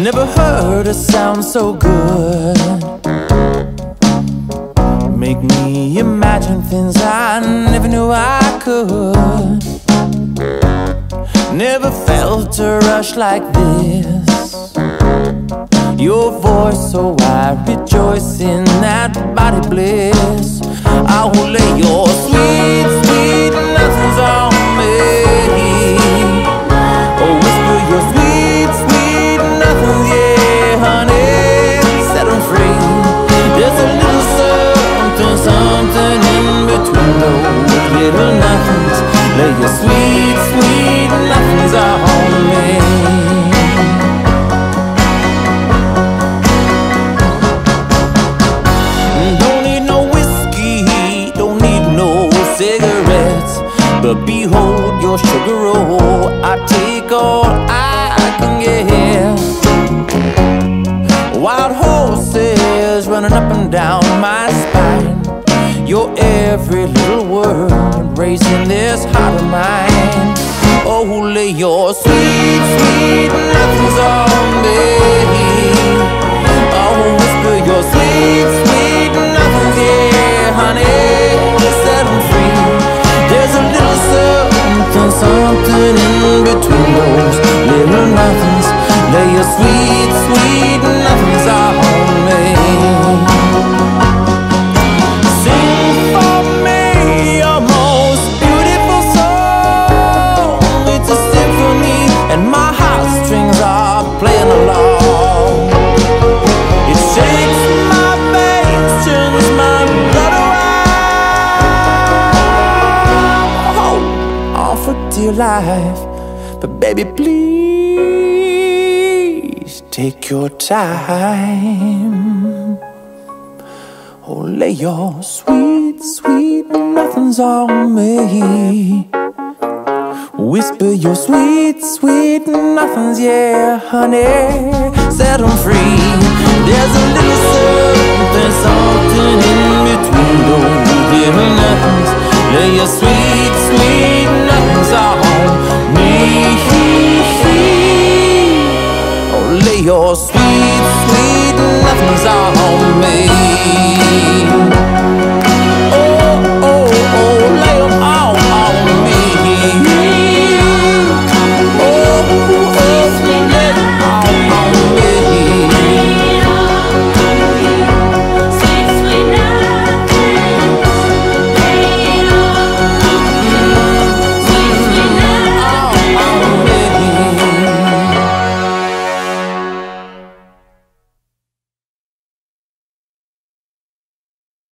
Never heard a sound so good. Make me imagine things I never knew I could. Never felt a rush like this. Your voice, so I rejoice in that body bliss. I will lay your sweet, sweet nothings on me. Oh, whisper your sweet, sweet nothings, yeah, honey, set them free. There's a little something, something in between those little nothings. Lay your sweet, sweet nothings on me. Cigarettes, but behold your sugar roll. I take all I can get. Wild horses running up and down my spine. Your every little word racing this heart of mine. Oh, lay your sweet, sweet nothings on me. Oh, whisper your sweet, sweet nothings, yeah, honey. Something in between those little nothings. Lay your sweet, sweet nothings on me. Sing for me your most beautiful song. It's a symphony and my heartstrings are playing along. It shakes my veins, turns my blood around. For dear life, but baby, please take your time. Oh, lay your sweet, sweet nothings on me. Whisper your sweet, sweet nothings, yeah, honey, set them free. There's a little something, something in between those little nothings. Lay your sweet, sweet nothings on me. Oh, lay your sweet, sweet nothings on me.